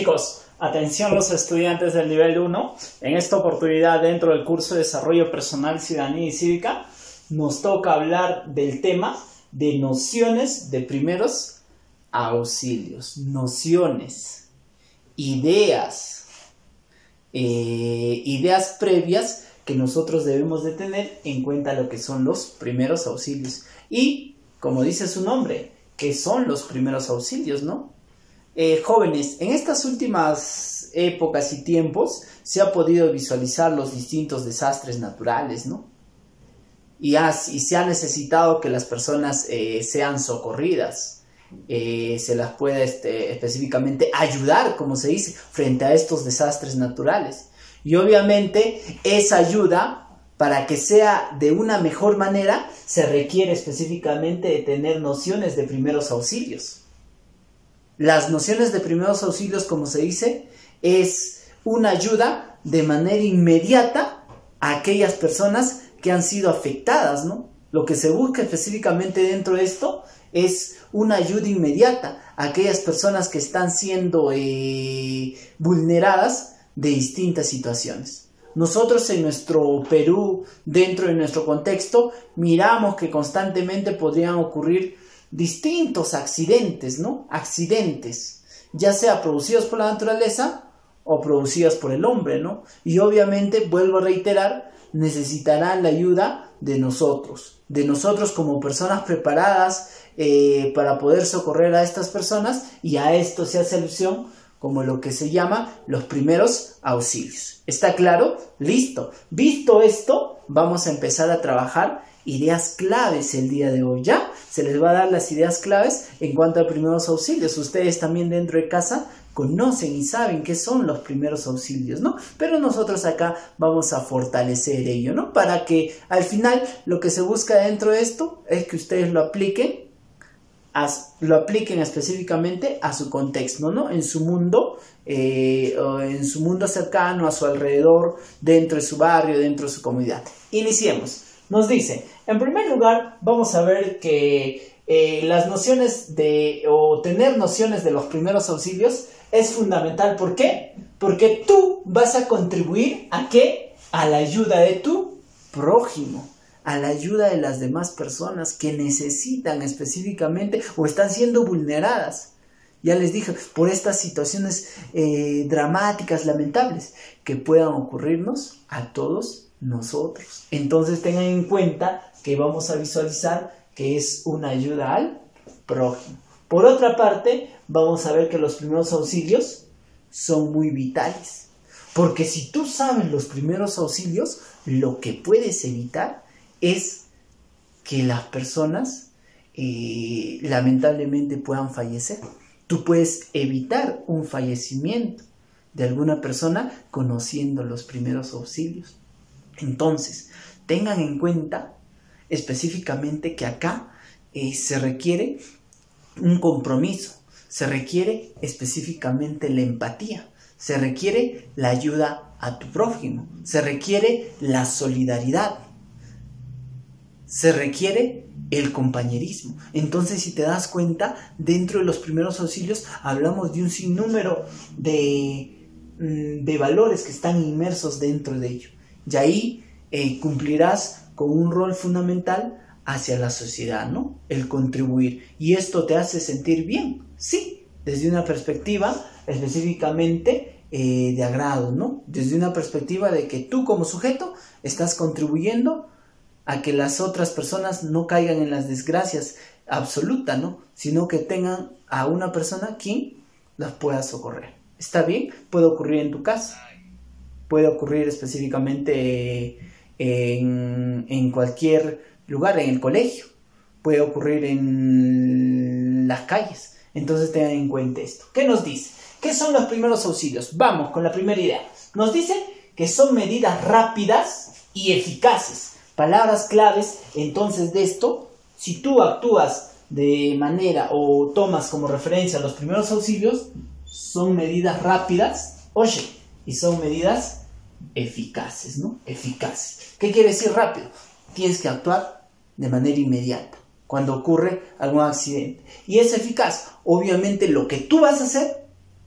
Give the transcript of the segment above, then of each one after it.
Chicos, atención los estudiantes del nivel 1. En esta oportunidad, dentro del curso de Desarrollo Personal, Ciudadanía y Cívica, nos toca hablar del tema de nociones de primeros auxilios. Nociones, ideas previas que nosotros debemos de tener en cuenta lo que son los primeros auxilios. Y, como dice su nombre, ¿qué son los primeros auxilios, no? Jóvenes, en estas últimas épocas y tiempos se ha podido visualizar los distintos desastres naturales, ¿no? Y se ha necesitado que las personas sean socorridas, se las pueda específicamente ayudar, como se dice, frente a estos desastres naturales. Y obviamente esa ayuda, para que sea de una mejor manera, se requiere específicamente de tener nociones de primeros auxilios. Las nociones de primeros auxilios, como se dice, es una ayuda de manera inmediata a aquellas personas que han sido afectadas, ¿no? Lo que se busca específicamente dentro de esto es una ayuda inmediata a aquellas personas que están siendo vulneradas de distintas situaciones. Nosotros en nuestro Perú, dentro de nuestro contexto, miramos que constantemente podrían ocurrir distintos accidentes, ¿no? Accidentes, ya sea producidos por la naturaleza o producidos por el hombre, ¿no? Y obviamente, vuelvo a reiterar, necesitarán la ayuda de nosotros como personas preparadas para poder socorrer a estas personas, y a esto se hace alusión como lo que se llama los primeros auxilios. ¿Está claro? Listo. Visto esto, vamos a empezar a trabajar ideas claves el día de hoy. Ya se les va a dar las ideas claves en cuanto a primeros auxilios. Ustedes también dentro de casa conocen y saben qué son los primeros auxilios, ¿no? Pero nosotros acá vamos a fortalecer ello, ¿no? Para que al final lo que se busca dentro de esto es que ustedes lo apliquen específicamente a su contexto, ¿no? En su mundo, o en su mundo cercano, a su alrededor, dentro de su barrio, dentro de su comunidad. Iniciemos. Nos dice, en primer lugar, vamos a ver que las nociones o tener nociones de los primeros auxilios es fundamental. ¿Por qué? Porque tú vas a contribuir ¿a qué? A la ayuda de tu prójimo, a la ayuda de las demás personas que necesitan específicamente o están siendo vulneradas. Ya les dije, por estas situaciones dramáticas, lamentables, que puedan ocurrirnos a todos nosotros. Entonces tengan en cuenta que vamos a visualizar que es una ayuda al prójimo. Por otra parte, vamos a ver que los primeros auxilios son muy vitales. Porque si tú sabes los primeros auxilios, lo que puedes evitar es que las personas lamentablemente puedan fallecer. Tú puedes evitar un fallecimiento de alguna persona conociendo los primeros auxilios. Entonces, tengan en cuenta específicamente que acá se requiere un compromiso, se requiere específicamente la empatía, se requiere la ayuda a tu prójimo, se requiere la solidaridad, se requiere el compañerismo. Entonces, si te das cuenta, dentro de los primeros auxilios hablamos de un sinnúmero de valores que están inmersos dentro de ello. Y ahí cumplirás con un rol fundamental hacia la sociedad, ¿no? El contribuir. Y esto te hace sentir bien, sí, desde una perspectiva específicamente de agrado, ¿no? Desde una perspectiva de que tú como sujeto estás contribuyendo a que las otras personas no caigan en las desgracias absolutas, ¿no? Sino que tengan a una persona quien las pueda socorrer. ¿Está bien? Puede ocurrir en tu casa. Puede ocurrir específicamente en cualquier lugar, en el colegio. Puede ocurrir en las calles. Entonces tengan en cuenta esto. ¿Qué nos dice? ¿Qué son los primeros auxilios? Vamos con la primera idea. Nos dice que son medidas rápidas y eficaces. Palabras claves, entonces, de esto. Si tú actúas de manera o tomas como referencia los primeros auxilios, son medidas rápidas, oye, y son medidas eficaces, ¿no? Eficaces. ¿Qué quiere decir rápido? Tienes que actuar de manera inmediata cuando ocurre algún accidente. Y es eficaz. Obviamente lo que tú vas a hacer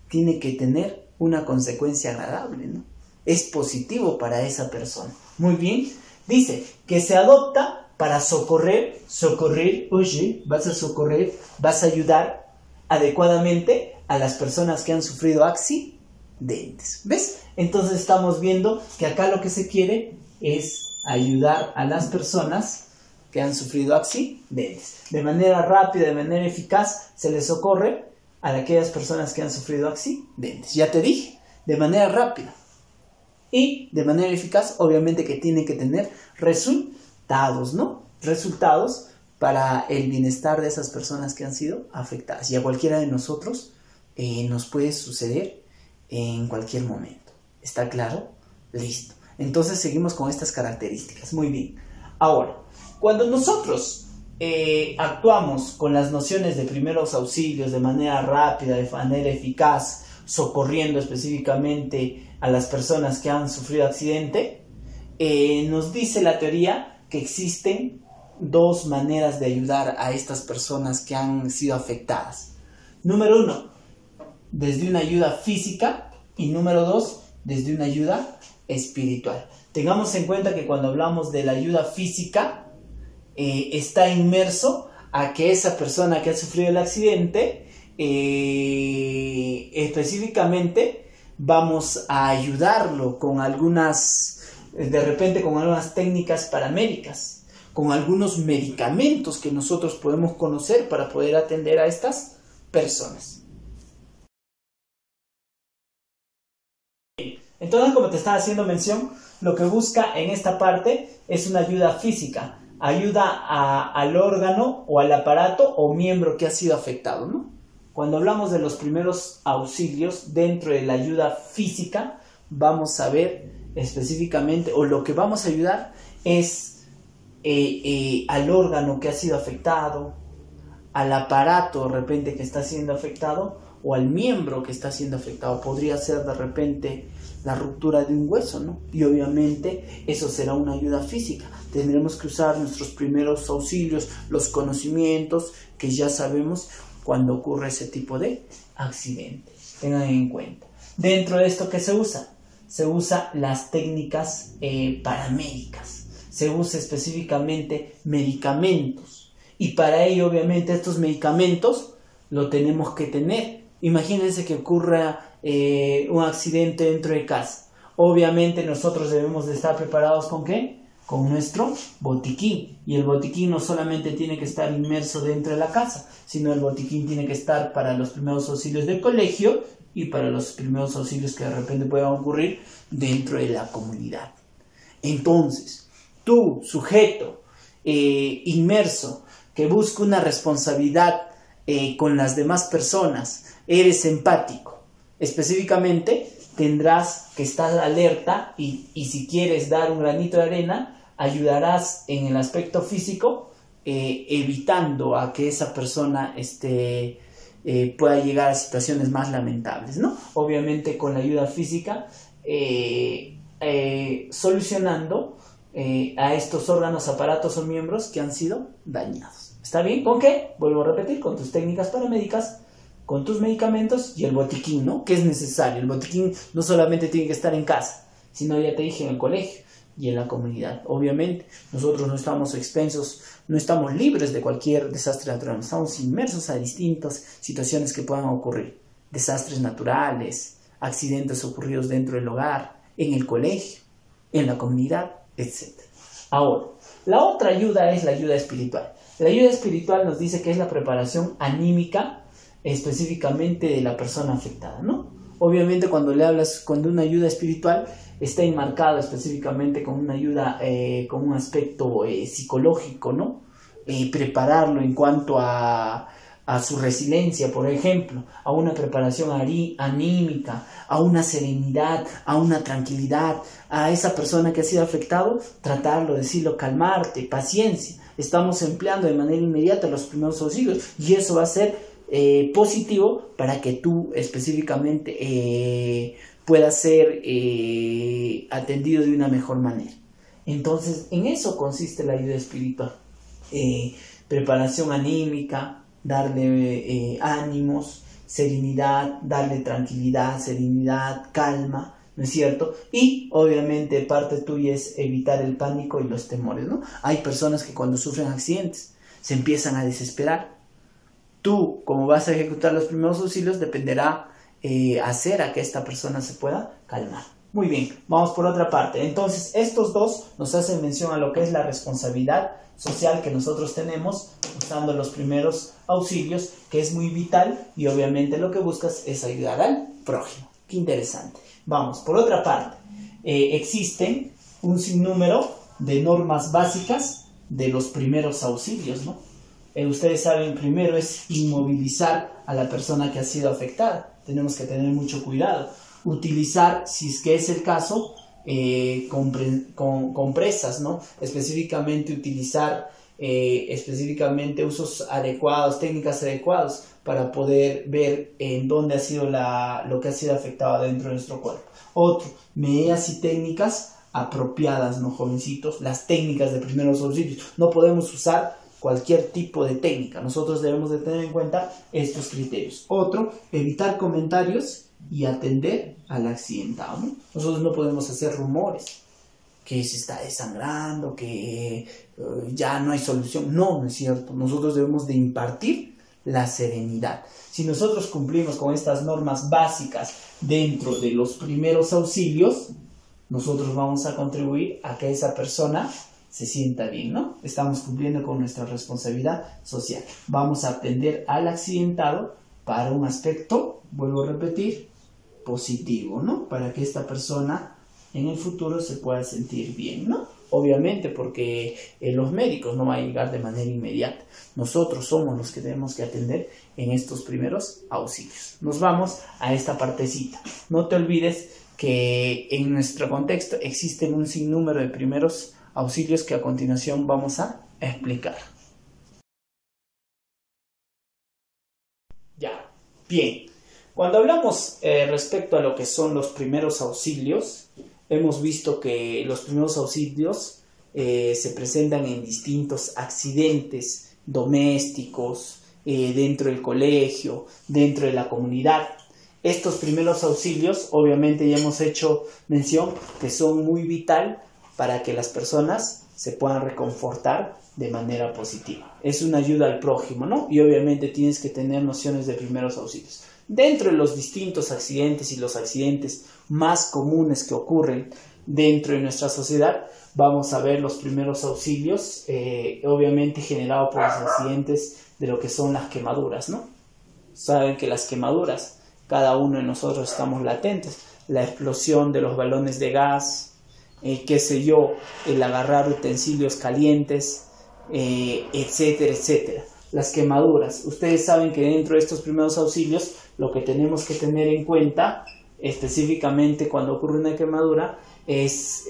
tiene que tener una consecuencia agradable, ¿no? Es positivo para esa persona. Muy bien. Dice que se adopta para socorrer, oye, vas a socorrer, vas a ayudar adecuadamente a las personas que han sufrido accidentes. ¿Ves? Entonces estamos viendo que acá lo que se quiere es ayudar a las personas que han sufrido accidentes. De manera rápida, de manera eficaz, se les socorre a aquellas personas que han sufrido accidentes. Ya te dije, de manera rápida y de manera eficaz, obviamente que tiene que tener resultados, ¿no? Resultados para el bienestar de esas personas que han sido afectadas. Y a cualquiera de nosotros nos puede suceder en cualquier momento. ¿Está claro? Listo. Entonces seguimos con estas características. Muy bien. Ahora, cuando nosotros actuamos con las nociones de primeros auxilios de manera rápida, de manera eficaz, socorriendo específicamente a las personas que han sufrido accidente, nos dice la teoría que existen dos maneras de ayudar a estas personas que han sido afectadas. Número 1, desde una ayuda física, y número 2, desde una ayuda espiritual. Tengamos en cuenta que cuando hablamos de la ayuda física, está inmerso a que esa persona que ha sufrido el accidente, específicamente vamos a ayudarlo con algunas, de repente con algunas técnicas paramédicas, con algunos medicamentos que nosotros podemos conocer para poder atender a estas personas. Entonces, como te estaba haciendo mención, lo que busca en esta parte es una ayuda física, ayuda al órgano o al aparato o miembro que ha sido afectado, ¿no? Cuando hablamos de los primeros auxilios dentro de la ayuda física, vamos a ver específicamente, o lo que vamos a ayudar es al órgano que ha sido afectado, al aparato de repente que está siendo afectado, o al miembro que está siendo afectado. Podría ser de repente la ruptura de un hueso, ¿no? Y obviamente eso será una ayuda física. Tendremos que usar nuestros primeros auxilios, los conocimientos que ya sabemos cuando ocurre ese tipo de accidente. Tengan en cuenta. Dentro de esto, ¿qué se usa? Se usa las técnicas paramédicas. Se usa específicamente medicamentos. Y para ello, obviamente, estos medicamentos lo tenemos que tener. Imagínense que ocurra un accidente dentro de casa. Obviamente nosotros debemos de estar preparados ¿con qué? Con nuestro botiquín. Y el botiquín no solamente tiene que estar inmerso dentro de la casa, sino el botiquín tiene que estar para los primeros auxilios del colegio y para los primeros auxilios que de repente puedan ocurrir dentro de la comunidad. Entonces, tú, sujeto inmerso, que busca una responsabilidad con las demás personas, eres empático. Específicamente, tendrás que estar alerta y si quieres dar un granito de arena, ayudarás en el aspecto físico, evitando a que esa persona pueda llegar a situaciones más lamentables, ¿no? Obviamente con la ayuda física, solucionando a estos órganos, aparatos o miembros que han sido dañados. ¿Está bien? ¿Con qué? Vuelvo a repetir, con tus técnicas paramédicas, con tus medicamentos y el botiquín, ¿no? Que es necesario. El botiquín no solamente tiene que estar en casa, sino ya te dije en el colegio y en la comunidad. Obviamente, nosotros no estamos expensos, no estamos libres de cualquier desastre natural, estamos inmersos a distintas situaciones que puedan ocurrir. Desastres naturales, accidentes ocurridos dentro del hogar, en el colegio, en la comunidad, etc. Ahora, la otra ayuda es la ayuda espiritual. La ayuda espiritual nos dice que es la preparación anímica específicamente de la persona afectada, ¿no? Obviamente cuando le hablas, cuando una ayuda espiritual está enmarcada específicamente con una ayuda, con un aspecto psicológico, ¿no? Prepararlo en cuanto a su resiliencia, por ejemplo, a una preparación anímica, a una serenidad, a una tranquilidad, a esa persona que ha sido afectado, tratarlo, decirlo, calmarte, paciencia. Estamos empleando de manera inmediata los primeros auxilios y eso va a ser positivo para que tú específicamente puedas ser atendido de una mejor manera. Entonces, en eso consiste la ayuda espiritual. Preparación anímica, darle ánimos, serenidad, darle tranquilidad, serenidad, calma, ¿no es cierto? Y obviamente parte tuya es evitar el pánico y los temores, ¿no? Hay personas que cuando sufren accidentes se empiezan a desesperar. Tú, como vas a ejecutar los primeros auxilios, dependerá hacer a que esta persona se pueda calmar. Muy bien, vamos por otra parte. Entonces, estos dos nos hacen mención a lo que es la responsabilidad social que nosotros tenemos usando los primeros auxilios, que es muy vital y obviamente lo que buscas es ayudar al prójimo. Qué interesante. Vamos, por otra parte, existen un sinnúmero de normas básicas de los primeros auxilios, ¿no? Ustedes saben, primero es inmovilizar a la persona que ha sido afectada. Tenemos que tener mucho cuidado. Utilizar, si es que es el caso, compresas, ¿no? Específicamente utilizar usos adecuados, técnicas adecuadas para poder ver en dónde ha sido lo que ha sido afectado dentro de nuestro cuerpo. Otro, medidas y técnicas apropiadas, ¿no, jovencitos? Las técnicas de primeros auxilios. No podemos usar cualquier tipo de técnica. Nosotros debemos de tener en cuenta estos criterios. Otro, evitar comentarios y atender al accidentado, ¿no? Nosotros no podemos hacer rumores que se está desangrando, que ya no hay solución. No, no es cierto. Nosotros debemos de impartir la serenidad. Si nosotros cumplimos con estas normas básicas dentro de los primeros auxilios, nosotros vamos a contribuir a que esa persona se sienta bien, ¿no? Estamos cumpliendo con nuestra responsabilidad social. Vamos a atender al accidentado para un aspecto, vuelvo a repetir, positivo, ¿no? Para que esta persona en el futuro se pueda sentir bien, ¿no? Obviamente porque los médicos no van a llegar de manera inmediata. Nosotros somos los que tenemos que atender en estos primeros auxilios. Nos vamos a esta partecita. No te olvides que en nuestro contexto existen un sinnúmero de primeros auxilios que a continuación vamos a explicar. Ya, bien. Cuando hablamos respecto a lo que son los primeros auxilios, hemos visto que los primeros auxilios se presentan en distintos accidentes domésticos, dentro del colegio, dentro de la comunidad. Estos primeros auxilios, obviamente ya hemos hecho mención que son muy vital para que las personas se puedan reconfortar de manera positiva. Es una ayuda al prójimo, ¿no? Y obviamente tienes que tener nociones de primeros auxilios. Dentro de los distintos accidentes y los accidentes más comunes que ocurren dentro de nuestra sociedad, vamos a ver los primeros auxilios, obviamente generados por los accidentes de lo que son las quemaduras, ¿no? Saben que las quemaduras, cada uno de nosotros estamos latentes. La explosión de los balones de gas, el agarrar utensilios calientes, etcétera, etcétera. Las quemaduras. Ustedes saben que dentro de estos primeros auxilios, lo que tenemos que tener en cuenta, específicamente cuando ocurre una quemadura, es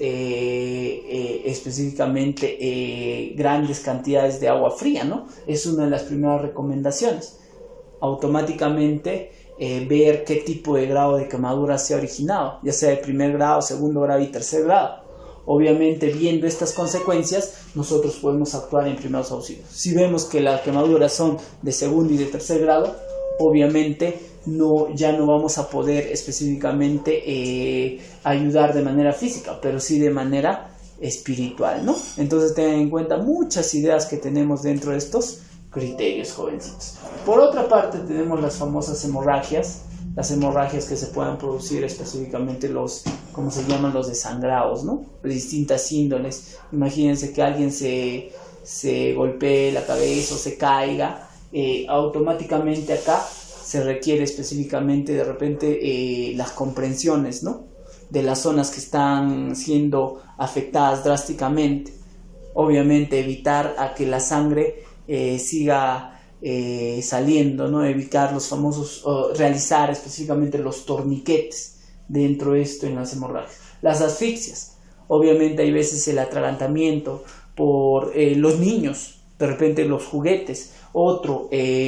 específicamente grandes cantidades de agua fría, ¿no? Es una de las primeras recomendaciones. Automáticamente ver qué tipo de grado de quemadura se ha originado, ya sea de primer grado, segundo grado y tercer grado. Obviamente, viendo estas consecuencias, nosotros podemos actuar en primeros auxilios. Si vemos que las quemaduras son de segundo y de tercer grado, obviamente ya no vamos a poder específicamente ayudar de manera física, pero sí de manera espiritual, ¿no? Entonces tengan en cuenta muchas ideas que tenemos dentro de estos criterios, jovencitos. Por otra parte, tenemos las famosas hemorragias, las hemorragias que se puedan producir específicamente ¿cómo se llaman? Los desangrados, ¿no? De distintas índoles. Imagínense que alguien se golpee la cabeza o se caiga, automáticamente acá se requiere específicamente de repente las comprensiones, ¿no? De las zonas que están siendo afectadas drásticamente. Obviamente evitar a que la sangre siga saliendo, ¿no? Evitar los famosos, realizar específicamente los torniquetes dentro de esto en las hemorragias. Las asfixias, obviamente hay veces el atragantamiento por los niños, de repente los juguetes, otro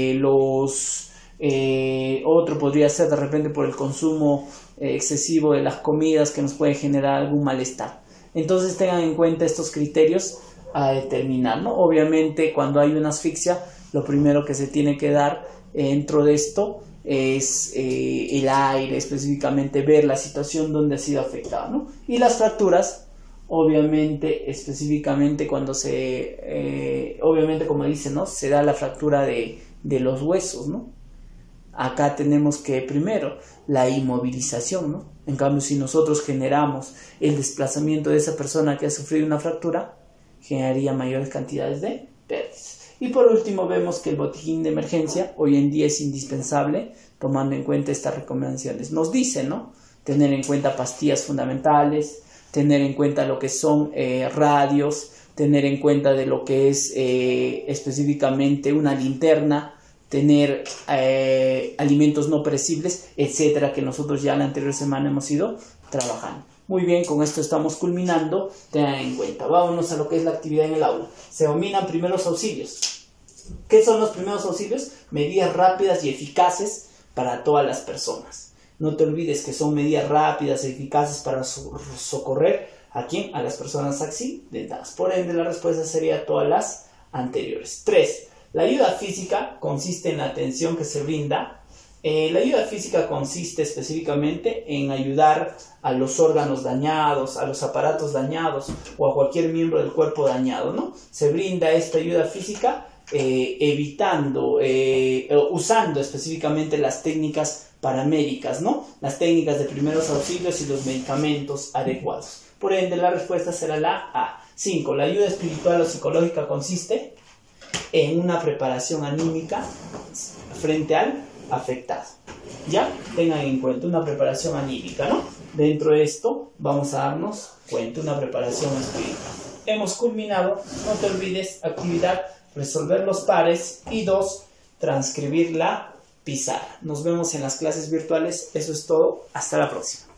podría ser de repente por el consumo excesivo de las comidas que nos puede generar algún malestar. Entonces tengan en cuenta estos criterios a determinar, ¿no? Obviamente cuando hay una asfixia, lo primero que se tiene que dar dentro de esto es el aire, específicamente ver la situación donde ha sido afectado, ¿no? Y las fracturas, obviamente, específicamente cuando obviamente como dice, ¿no? Se da la fractura de los huesos, ¿no? Acá tenemos que primero la inmovilización, ¿no? En cambio, si nosotros generamos el desplazamiento de esa persona que ha sufrido una fractura, generaría mayores cantidades de pérdidas. Y por último vemos que el botiquín de emergencia hoy en día es indispensable, tomando en cuenta estas recomendaciones. Nos dice, ¿no? Tener en cuenta pastillas fundamentales, tener en cuenta lo que son radios, tener en cuenta de lo que es específicamente una linterna, tener alimentos no perecibles, etcétera, que nosotros ya la anterior semana hemos ido trabajando. Muy bien, con esto estamos culminando, tengan en cuenta. Vámonos a lo que es la actividad en el aula. Se dominan primeros auxilios. ¿Qué son los primeros auxilios? Medidas rápidas y eficaces para todas las personas. No te olvides que son medidas rápidas y eficaces para socorrer ¿a quién? A las personas accidentadas. Por ende, la respuesta sería todas las anteriores. 3. La ayuda física consiste en la atención que se brinda. La ayuda física consiste específicamente en ayudar a los órganos dañados, a los aparatos dañados o a cualquier miembro del cuerpo dañado, ¿no? Se brinda esta ayuda física usando específicamente las técnicas paramédicas, ¿no? Las técnicas de primeros auxilios y los medicamentos adecuados. Por ende, la respuesta será la A. 5. La ayuda espiritual o psicológica consiste en una preparación anímica frente al afectado. Ya, tengan en cuenta una preparación anímica, ¿no? Dentro de esto vamos a darnos cuenta una preparación espiritual. Hemos culminado, no te olvides, actividad, resolver los pares y 2, transcribir la pizarra. Nos vemos en las clases virtuales, eso es todo, hasta la próxima.